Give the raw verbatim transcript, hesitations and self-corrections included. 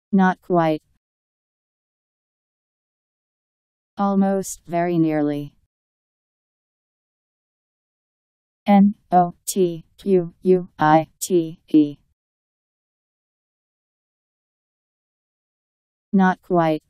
Not quite. Almost, very nearly. N O T Q U I T E. Not quite.